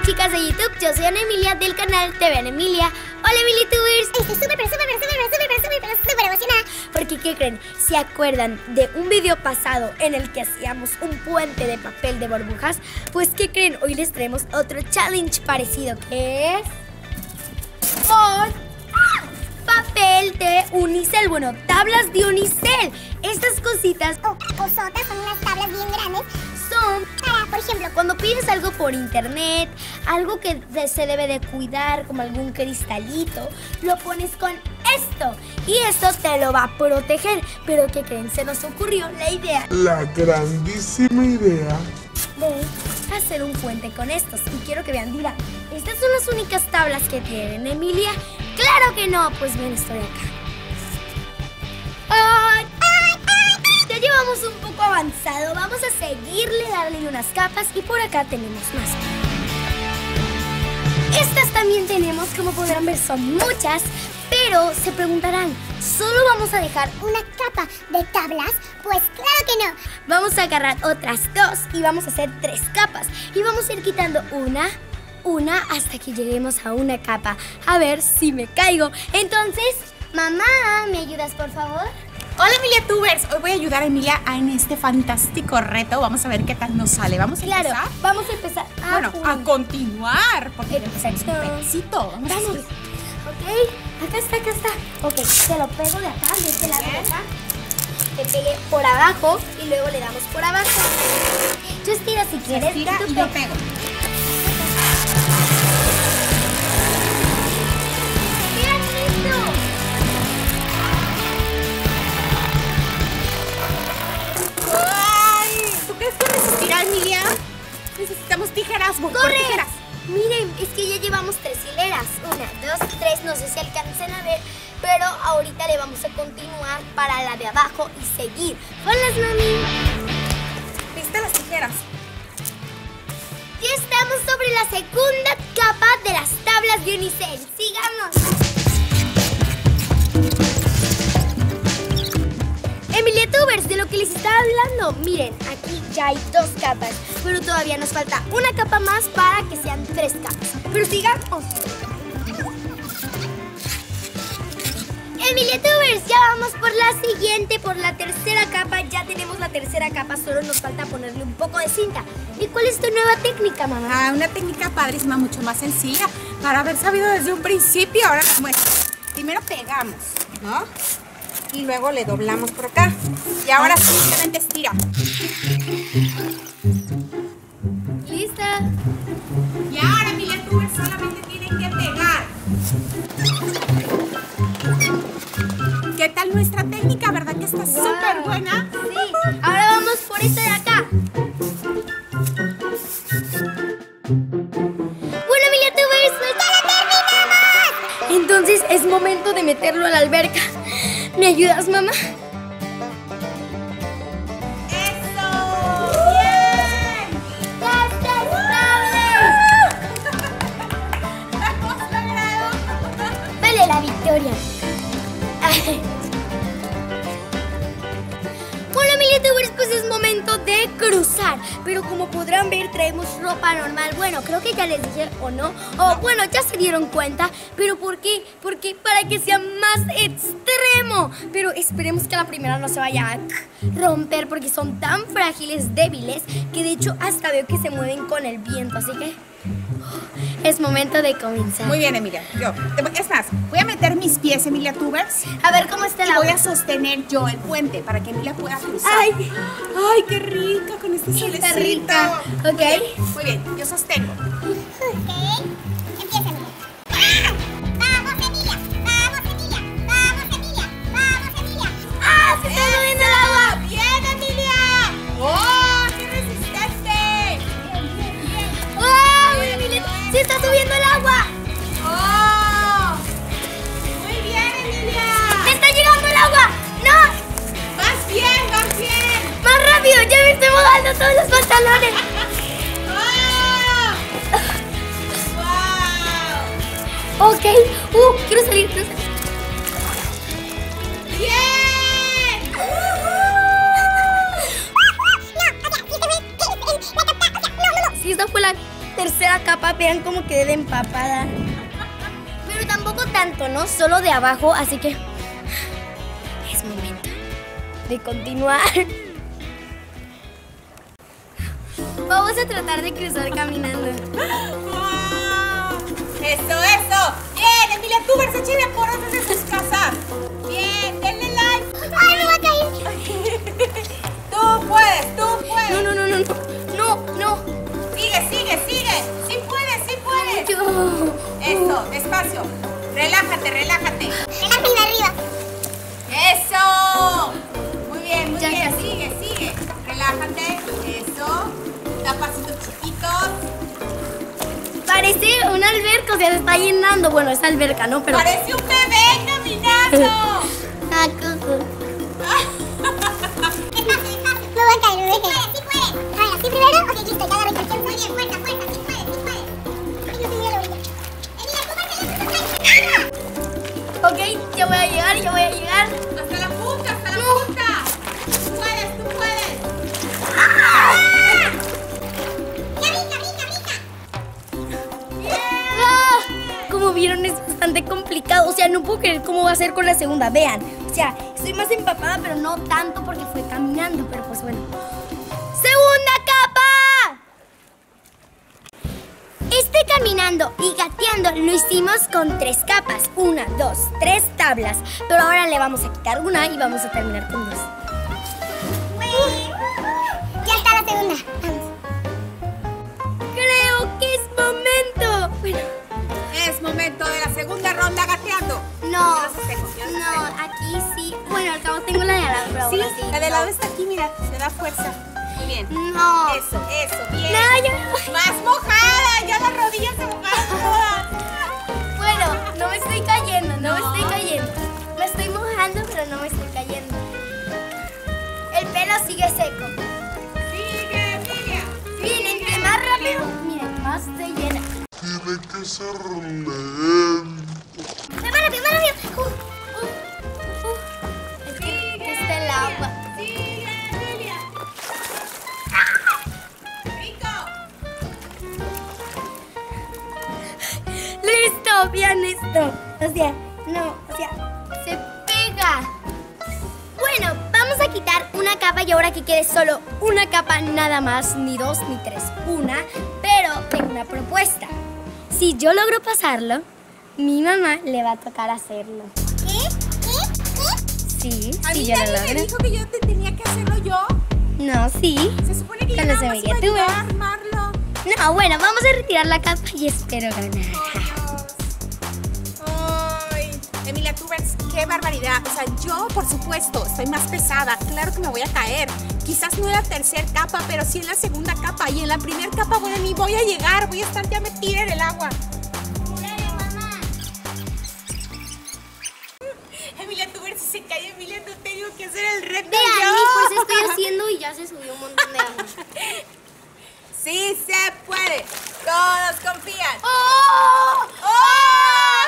chicas de YouTube, yo soy Ana Emilia del canal TV Ana Emilia. Hola Emilitubers. Estoy súper emocionada. Porque ¿qué creen? ¿Se acuerdan de un video pasado en el que hacíamos un puente de papel de burbujas? Pues ¿qué creen? Hoy les traemos otro challenge parecido, que es con papel de unicel. Bueno, tablas de unicel. Estas cositas O cosotas son unas tablas bien grandes. son para, por ejemplo, cuando pides algo por internet, algo que se debe de cuidar, como algún cristalito, lo pones con esto y esto te lo va a proteger. Pero ¿qué creen? Se nos ocurrió la grandísima idea de hacer un puente con estos. Y quiero que vean, dirán, ¿estas son las únicas tablas que tienen, Emilia? ¡Claro que no! Pues bien, estoy acá. ¡Ay! Ya llevamos un poco avanzado. Vamos a seguirle, darle unas capas. Y por acá tenemos más. Estas también tenemos, como podrán ver, son muchas. Pero se preguntarán, ¿solo vamos a dejar ¿Una capa de tablas? Pues claro que no. Vamos a agarrar otras dos y vamos a hacer 3 capas. Y vamos a ir quitando una hasta que lleguemos a una capa. A ver si me caigo. Entonces, mamá, ¿me ayudas por favor? Hola Emiliatubers, hoy voy a ayudar a Emilia en este fantástico reto. Vamos a ver qué tal nos sale. Vamos a empezar. Vamos a empezar. A continuar, porque Exacto. es un éxito. Vamos. Ok, acá está. Ok, te lo pego de acá, de este lado de acá. Te pegué por abajo y luego le damos por abajo. Tú estira si quieres. Estira tú y yo pego. ¡Vean esto! ¡Ay! ¿Tú crees que resistirá, Emilia? Necesitamos tijeras. Voy por ¡Corre! tijeras. Miren, es que ya llevamos 3 hileras. 1, 2, 3, no sé si alcancen a ver, pero ahorita le vamos a continuar para la de abajo y seguir. ¡Hola, mami! ¿Viste las tijeras? Ya estamos sobre la segunda capa de las tablas de unicel. ¡Sigamos! Emiliatubers, de lo que les estaba hablando, miren, aquí ya hay 2 capas, pero todavía nos falta una capa más para que sean 3 capas. Pero sigamos. Emiliatubers, ya vamos por la siguiente, por la tercera capa. Ya tenemos la tercera capa, solo nos falta ponerle un poco de cinta. ¿Y cuál es tu nueva técnica, mamá? Una técnica padrísima, mucho más sencilla. Para haber sabido desde un principio, ahora les muestro. Primero pegamos, ¿no? Y luego le doblamos por acá. Y ahora simplemente estira. ¿Lista? Y ahora, Emiliatubers, solamente tienen que pegar. ¿Qué tal nuestra técnica? ¿Verdad que está súper buena? Sí. Ahora vamos por esta de acá. Bueno, Emiliatubers, ¡ya la terminamos! Entonces es momento de meterlo a la alberca. ¿Me ayudas, mamá? ¡Eso! ¡Bien! ¡Ya está estable! ¡Hemos logrado! Vale la victoria. Bueno, Emiliatubers, pues es momento de cruzar. Pero como podrán ver, traemos ropa normal. Bueno, creo que ya les dije, ¿o no? O bueno, ya se dieron cuenta. ¿Pero por qué? Porque para que sea más extremo. Pero esperemos que la primera no se vaya a romper, porque son tan frágiles, débiles, que de hecho hasta veo que se mueven con el viento. Así que es momento de comenzar. Muy bien, Emilia. Es más, voy a meter mis pies, Emiliatubers. A ver cómo está Y la voy a sostener yo el puente para que Emilia pueda cruzar. ¡Ay! ¡Ay, qué rica con este solecito! Está rica. Ok. Muy bien, yo sostengo. Ok. Empieza, Emilia. ¡Vamos, Emilia! ¡Vamos, Emilia! ¡Vamos, Emilia! ¡Vamos, Emilia! ¡Ah! ¡Se está moviendo el agua! ¡Bien, Emilia! ¡Oh, qué resistente! ¡Oh! Emilia, ¡se está subiendo el agua! ¡Oh! ¡Muy bien, Emilia! ¡Me está llegando el agua! ¡No! ¡Vas bien, vas bien! ¡Más rápido! ¡Ya me estoy mojando todos los pantalones! ¡Oh! ¡Wow! Ok. Quiero salir, quiero salir. ¡Bien! Sí, esta fue la tercera capa, vean cómo quedé de empapada. Pero tampoco tanto, ¿no? Solo de abajo, así que es momento de continuar. Vamos a tratar de cruzar caminando. Eso. Bien, Emiliatubers, échenle porras desde sus casas. Bien, denle like. ¡Ay, me va a caer! Tú puedes. No. Sigue. Sí puedes. Yo. Eso, despacio. Relájate. Relájame arriba. Eso. Muy bien. Ya. Sigue. Relájate. Eso. Da pasitos chiquitos. Parece una alberca, o sea, se está llenando. Bueno, es alberca, ¿no? Pero... Parece un bebé caminando. Ah, Coco. Despacio. Me voy a caer. Sí puedes. A ver, así primero. Ok, listo, ya agarré cualquier. Muy bien, fuerza. Sí puedes. Ay, no tenía la orilla. Emilia, tú Ok, ya voy a llegar. Hasta la punta. Tú puedes. Ah, como vieron, es bastante complicado. O sea, no puedo creer cómo va a ser con la segunda. Vean, o sea, estoy más empapada, pero no tanto porque fue caminando. Pero pues bueno. ¡Segunda capa! Este caminando y gateando lo hicimos con 3 capas. 1, 2, 3 tablas. Pero ahora le vamos a quitar una y vamos a terminar con 2. Ya está la segunda. Vamos. Creo que es momento. Bueno, Es momento de la segunda ronda gateando. no. Yo los festejo. No, aquí sí. Bueno, al cabo tengo la de al lado, pero Sí, ahora sí. la de lado está aquí, mira. Se da fuerza. Muy bien. No. Eso, bien. No, yo... Más mojada, ya las rodillas se mojaron todas. Bueno, no me estoy cayendo. Me estoy mojando, pero no me estoy cayendo. El pelo sigue seco. Sigue, Emilia. Miren, entre más rápido, miren, más se llena. Tiene que ser lento. Más rápido. Es que está el agua. Sigue, Emilia. Rico. Listo, vean esto. O sea, se pega. Bueno, vamos a quitar una capa y ahora que quede solo una capa, nada más, ni 2 ni 3, una. Pero tengo una propuesta. Si yo logro pasarlo, mi mamá le va a tocar hacerlo. ¿Qué? Sí, A sí, mí yo lo nadie me logro. dijo que yo tenía que hacerlo yo. No, sí. Se supone que yo Con los nada más iba a Emiliatubers. ayudar a armarlo. No, bueno, vamos a retirar la capa y espero ganar. Ay, Emiliatubers, qué barbaridad. O sea, yo, por supuesto, estoy más pesada. Claro que me voy a caer. Quizás no en la tercera capa, pero sí en la segunda capa. Y en la primera capa, bueno, ni voy a llegar. Voy a estar ya metida en el agua. Emiliatubers, si se cae Emilia, no tengo que hacer el reto Vean, yo. ni pues estoy haciendo y ya se subió un montón de agua. Sí se puede. Todos confían. ¡Oh! ¡Oh!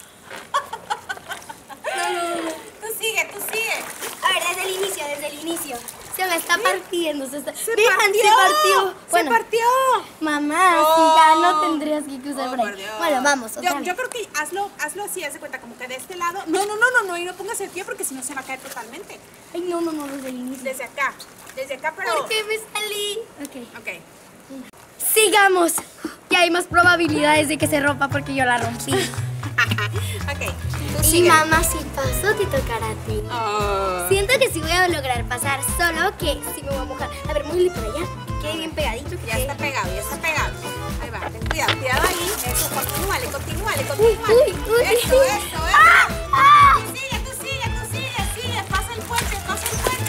Tú sigue. A ver, desde el inicio. Se me está partiendo. Vean, partió. se partió. Bueno, Se partió. mamá, Oh. si ya no tendrías que cruzar por por ahí. Dios. Bueno, vamos, otra Yo vez. creo que hazlo así, haz de cuenta, como que de este lado. No, y no pongas el pie porque si no se va a caer totalmente. Ay, no, desde el inicio. Desde acá, pero... ¿Por qué me salí? Ok. Sigamos. Ya hay más probabilidades de que se rompa porque yo la rompí. Ok, tú Y sigue. mamá, si paso, te tocará a ti. Oh. Siento que sí voy a lograr pasar, solo que sí me voy a mojar. A ver, muy por allá. Que quede bien pegadito. que Ya quede- está pegado. Ahí va, ten cuidado ahí. Eso, continúale. Uy. Eso. ¡Ah! ¡Ah! Tú sigue. Pasa el puente. Pasa el puente.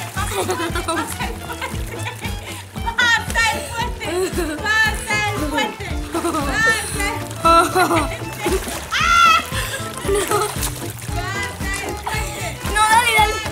No, dale.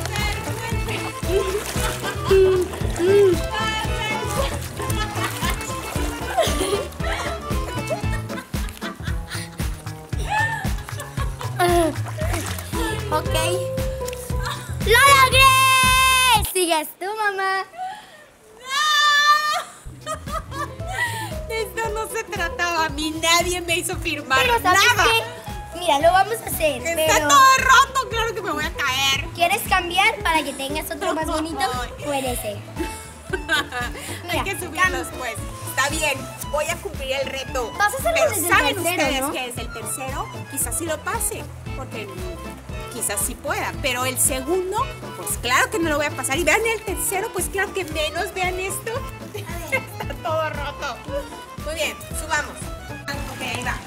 Ok. ¡Lo logré! Sigues tú, mamá. Esto no se trata mí nadie me hizo firmar Pero ¿sabes nada. qué? Mira, lo vamos a hacer, Está pero... todo roto, claro que me voy a caer. ¿Quieres cambiar para que tengas otro más bonito? Ay. ¿O en ese? Hay que subirlos, pues. Está bien, voy a cumplir el reto. Vas a hacerlo Pero desde el ¿saben tercero, ustedes no? que desde el tercero quizás sí lo pase? Porque quizás sí pueda. Pero el segundo, pues claro que no lo voy a pasar. Y vean el tercero, pues claro que menos. Vean esto. Está todo roto. Muy bien, subamos. Ok, ahí va.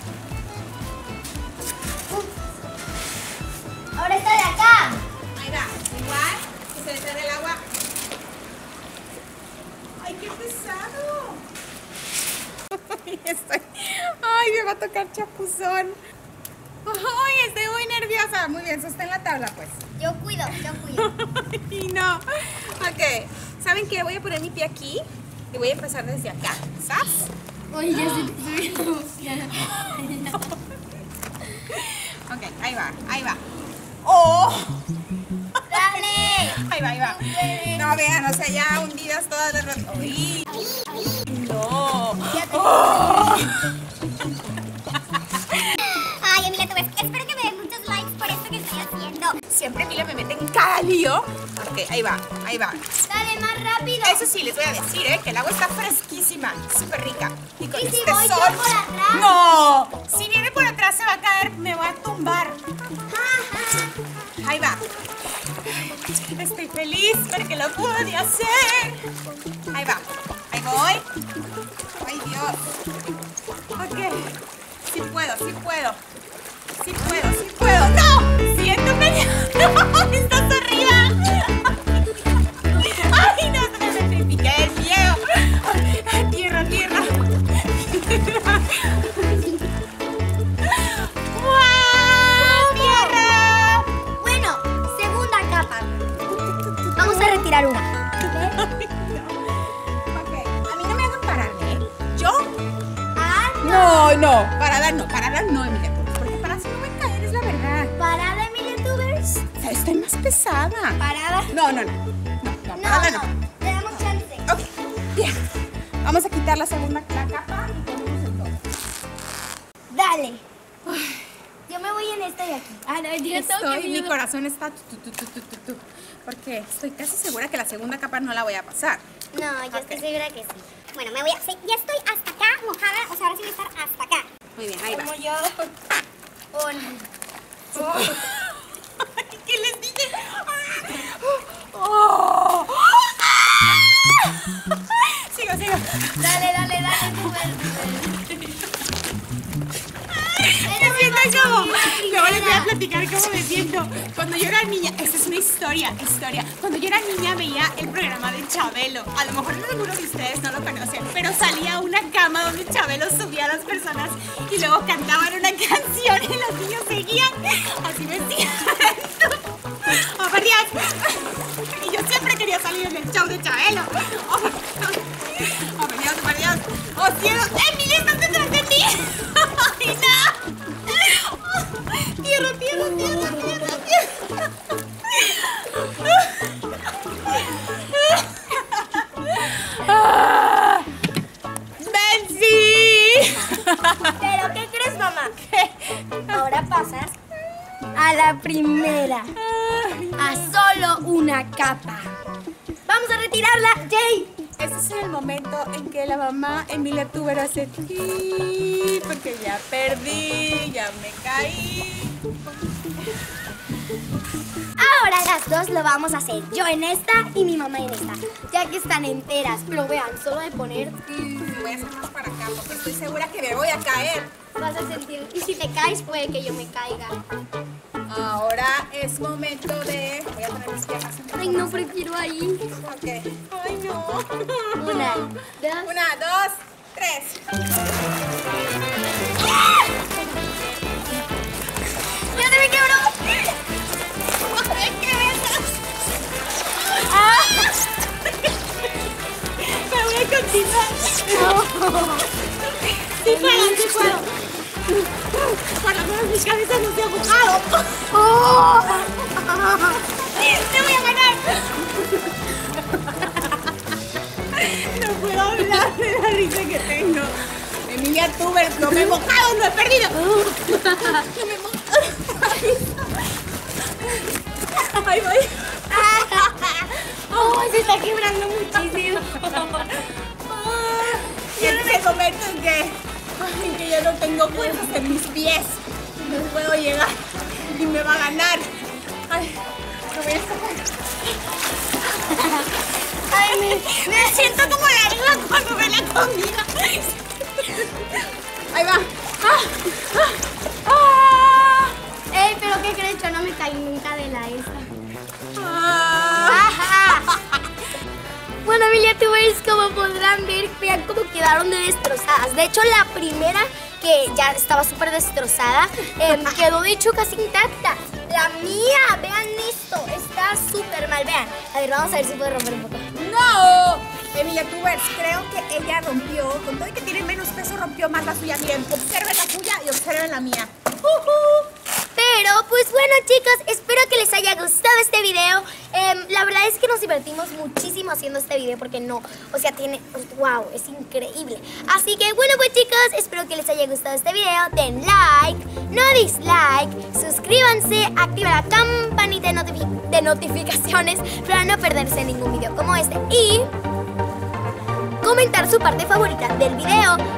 Ahora está de acá. Ahí va. Igual, que se le sale el agua. ¡Ay, qué pesado! Ay, me va a tocar chapuzón. Ay, estoy muy nerviosa. Muy bien, sostén la tabla, pues. Yo cuido, yo cuido. Ay, no. Ok, ¿saben qué? Voy a poner mi pie aquí y voy a empezar desde acá. ¿Sabes? Oye, ya se te subió. Ok, ahí va, ahí va. ¡Oh! ¡Dale! Ahí va, ahí va. No, vean, o sea, ya hundidas todas las... ¡Uy! ¡No! ¡Oh! Ay, Emilia, tú ves, espero que me den muchos likes por esto que estoy haciendo. Siempre Emilia me mete en cada lío. Ok, ahí va, ahí va. ¡Dale, más rápido! Eso sí, les voy a decir, que el agua está fresquísima, súper rica. Y con ¿Y si este voy yo sol... por atrás? ¡No! Si viene por atrás se va a caer, me va a tumbar. Ahí va. Estoy feliz porque lo pude hacer. Ahí va. Ahí voy. Ay, Dios. Ok. Sí puedo, sí puedo. Sí puedo, sí puedo. ¡No! Siéntame. ¡No! ¡Estás arriba! ¡Ay, no! Se me petrifiqué el miedo. Tierra, tierra. ¡Guau! ¡Tierra! Bueno, segunda capa. Vamos a retirar una. Ok, a mí no me hagan pararme, ¿eh? ¿Yo? Ah, No, parada no, Emilia, porque para si no me caer, es la verdad. parada, Emilia Tubers. O sea, estoy más pesada. Parada. No, parada no. Te damos chance. Ok, bien. Vamos a quitar la segunda capa y ponemos el todo. Dale. Yo me voy en esta de aquí. Ah, no, Mi corazón está tu, porque estoy casi segura que la segunda capa no la voy a pasar. No, yo estoy segura que sí. Bueno, me voy a... sí, ya estoy hasta acá mojada, o sea, ahora sí voy a estar hasta acá. Muy bien, ahí va. Como yo. ¿Qué les dije? Oh. Sigo. Dale, Tubers. Me siento como... Luego les voy a platicar cómo me siento. Cuando yo era niña, esta es una historia. Cuando yo era niña veía el programa de Chabelo. A lo mejor algunos de ustedes no lo conocen, pero salía una cama donde Chabelo subía a las personas y luego cantaban una canción y los niños seguían. Así me siento. ¡Oh, por Dios! Y yo siempre quería salir en el show de Chabelo. ¡Oh, por Dios! ¡Oh, cielo! ¡Emilia, estás detrás de mí! ¡Ay, no! ¡Tierra! ¡Ah! ¡Benzi! ¿Pero qué crees, mamá? Ahora pasas a la primera. A solo una capa. Vamos a retirarla, Jay. Este es el momento en que la mamá Emilia Tuber hace ti, porque ya perdí, ya me caí. Ahora las dos lo vamos a hacer. Yo en esta y mi mamá en esta. Ya que están enteras. Pero vean, solo de poner... Voy a hacer más para acá porque estoy segura que me voy a caer. Vas a sentir... Y si te caes, puede que yo me caiga. Ahora es momento de... Voy a poner mis piernas un poco Ay, no, más. prefiero ahí. Ok. Ay, no. Una, dos... 1, 2, 3. ¡Ya se me quebró! ¡Ay, qué besas! Me voy a continuar. Sí puedo. Por lo menos mi cabeza no se ha mojado. ¡Te voy a ganar! No puedo hablar de la risa que tengo. Emilia Emilia Tubers, no me he mojado, no he perdido. No me he mojado. Ahí voy. Oh, se está quebrando muchísimo. Y en ese momento en que ya no tengo fuerzas en mis pies, no puedo llegar y me va a ganar. Ay, me voy a sacar. Ay, Me siento como la arriba cuando me la comía. Ahí va. Ey, pero ¿qué crees? Yo no me caí nunca de la esta. Bueno, Emilia Tubers, como podrán ver, vean cómo quedaron de destrozadas. De hecho, la primera, que ya estaba súper destrozada, quedó de hecho casi intacta. La mía, vean esto, está súper mal, vean. A ver, vamos a ver si puedo romper un poco. ¡No! Emilia Tubers, creo que ella rompió, con todo y que tiene menos peso, rompió más la suya. Miren, observen la suya y observen la mía. Pero, pues bueno, chicos, espero que les haya gustado este video. La verdad es que nos divertimos muchísimo haciendo este video porque no, o sea, wow, es increíble. Así que, bueno, pues chicos, espero que les haya gustado este video. Den like, no dislike, suscríbanse, activen la campanita de notificaciones para no perderse ningún video como este. Y comentar su parte favorita del video